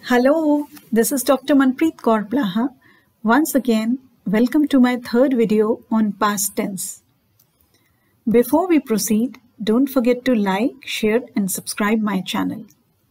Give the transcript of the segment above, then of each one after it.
Hello, this is Dr. Manpreet Kaur Plaha. Once again, welcome to my third video on past tense. Before we proceed, don't forget to like, share and subscribe my channel.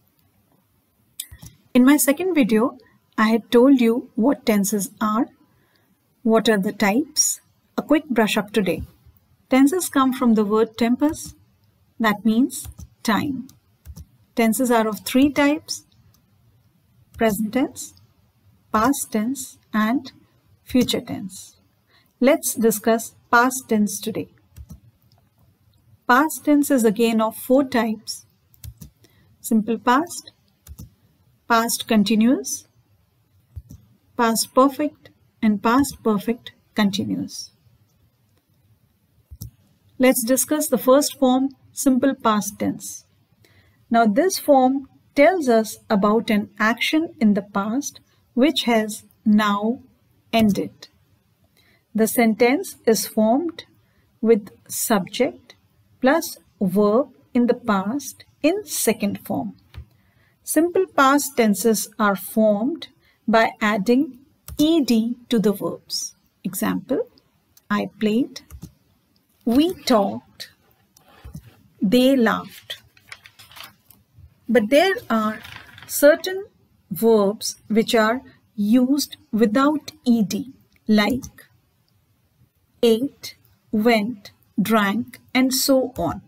In my second video, I had told you what tenses are, what are the types. A quick brush up today. Tenses come from the word tempus, that means time. Tenses are of three types: present tense, past tense and future tense. Let's discuss past tense today. Past tense is again of four types: simple past, past continuous, past perfect and past perfect continuous. Let's discuss the first form, simple past tense. Now this form tells us about an action in the past which has now ended. The sentence is formed with subject plus verb in the past in second form. Simple past tenses are formed by adding ed to the verbs. Example, I played, we talked, they laughed. But there are certain verbs which are used without ed, like ate, went, drank, and so on.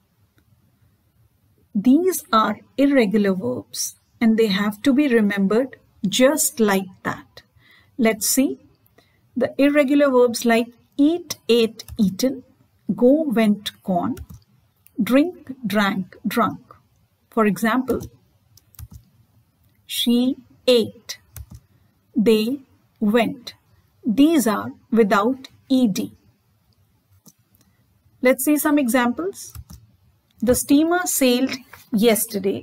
These are irregular verbs and they have to be remembered just like that. Let's see. The irregular verbs like eat, ate, eaten, go, went, gone, drink, drank, drunk. For example, she ate, they went. These are without ed. Let's see some examples. The steamer sailed yesterday.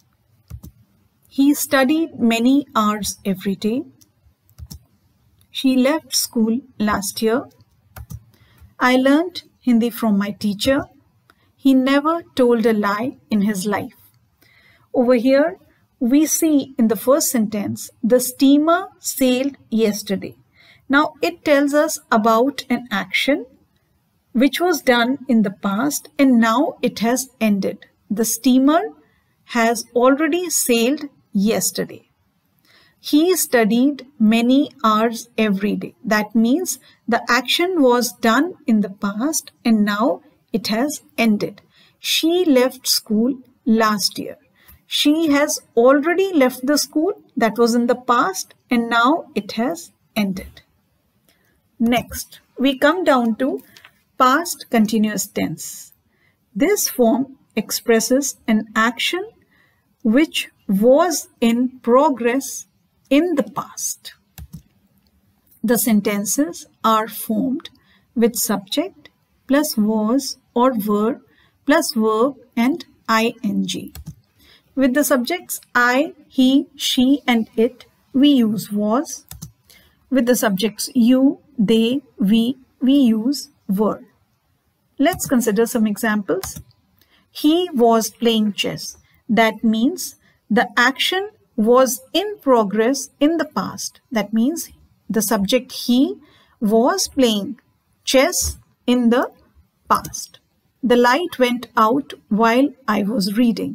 He studied many hours every day. She left school last year. I learned Hindi from my teacher. He never told a lie in his life. Over here, we see in the first sentence, the steamer sailed yesterday. Now, it tells us about an action which was done in the past and now it has ended. The steamer has already sailed yesterday. He studied many hours every day. That means the action was done in the past and now it has ended. She left school last year. She has already left the school, that was in the past, and now it has ended. Next, we come down to past continuous tense. This form expresses an action which was in progress in the past. The sentences are formed with subject plus was or were plus verb and ing. With the subjects I, he, she and it, we use was. With the subjects you, they, we use were. Let's consider some examples. He was playing chess. That means the action was in progress in the past. That means the subject he was playing chess in the past. The light went out while I was reading.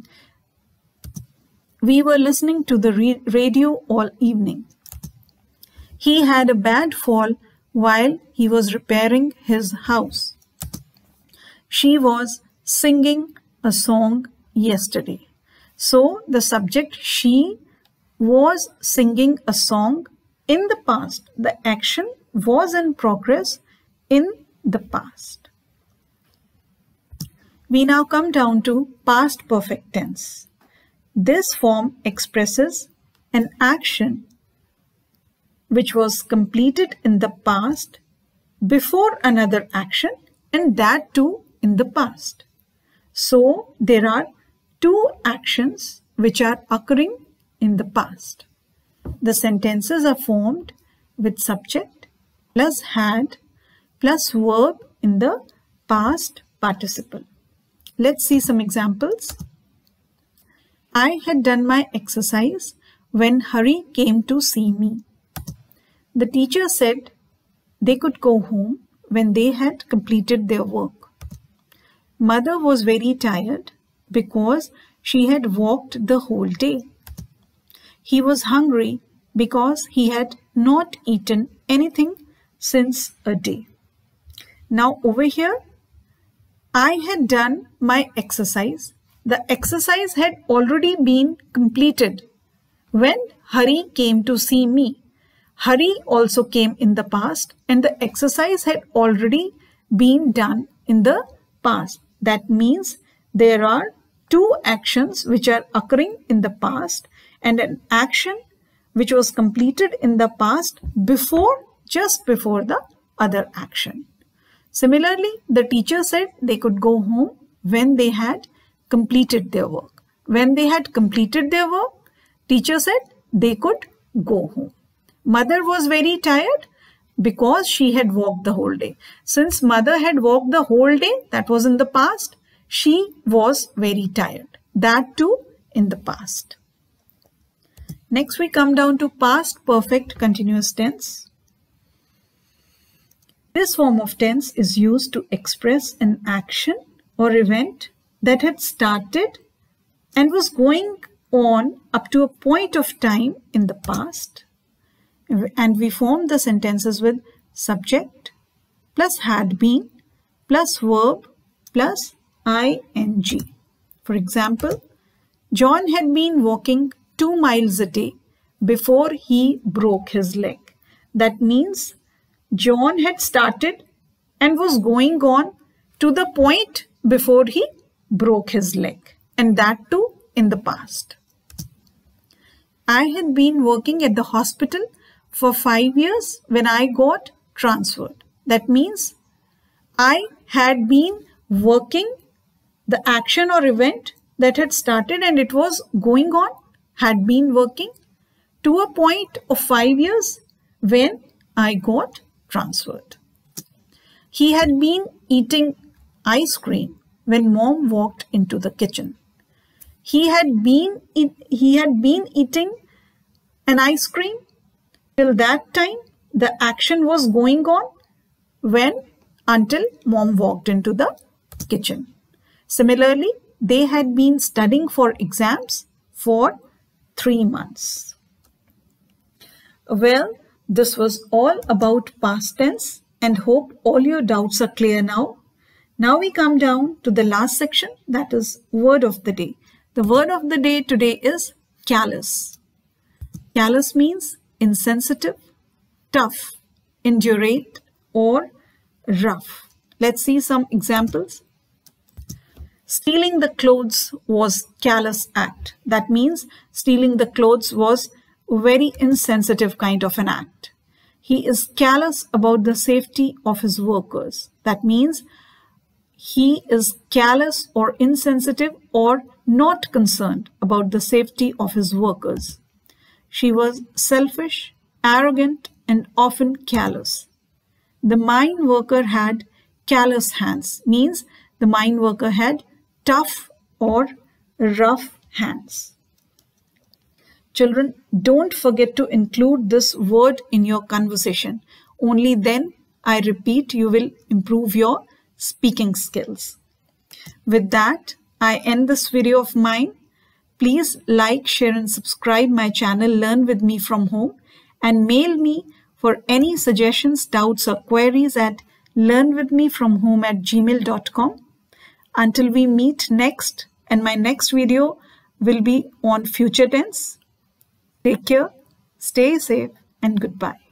We were listening to the radio all evening. He had a bad fall while he was repairing his house. She was singing a song yesterday. So the subject she was singing a song in the past. The action was in progress in the past. We now come down to past perfect tense. This form expresses an action which was completed in the past before another action and that too in the past. So there are two actions which are occurring in the past. The sentences are formed with subject plus had plus verb in the past participle. Let's see some examples. I had done my exercise when Hari came to see me. The teacher said they could go home when they had completed their work. Mother was very tired because she had walked the whole day. He was hungry because he had not eaten anything since a day. Now over here, I had done my exercise. The exercise had already been completed when Hari came to see me. Hari also came in the past and the exercise had already been done in the past. That means there are two actions which are occurring in the past and an action which was completed in the past just before the other action. Similarly, the teacher said they could go home when they had completed their work. When they had completed their work, teacher said they could go home. Mother was very tired because she had walked the whole day. Since mother had walked the whole day, that was in the past, she was very tired. That too in the past. Next we come down to past perfect continuous tense. This form of tense is used to express an action or event that had started and was going on up to a point of time in the past. And we form the sentences with subject plus had been plus verb plus ing. For example, John had been walking 2 miles a day before he broke his leg. That means John had started and was going on to the point before he broke his leg, and that too in the past. I had been working at the hospital for 5 years when I got transferred. That means I had been working, the action or event that had started and it was going on, had been working to a point of 5 years when I got transferred. He had been eating ice cream when mom walked into the kitchen. He had been eating an ice cream. Till that time, the action was going on until mom walked into the kitchen. Similarly, they had been studying for exams for 3 months. Well, this was all about past tense and hope all your doubts are clear now. Now we come down to the last section, that is word of the day. The word of the day today is callous. Callous means insensitive, tough, indurate, or rough. Let's see some examples. Stealing the clothes was callous act. That means stealing the clothes was a very insensitive kind of an act. He is callous about the safety of his workers. That means he is callous or insensitive or not concerned about the safety of his workers. She was selfish, arrogant, and often callous. The mine worker had callous hands, means the mine worker had tough or rough hands. Children, don't forget to include this word in your conversation. Only then, I repeat, you will improve your speaking skills. With that, I end this video of mine. Please like, share and subscribe my channel Learn With Me From Home and mail me for any suggestions, doubts or queries at learnwithmefromhome@gmail.com. Until we meet next, and my next video will be on future tense. Take care, stay safe and goodbye.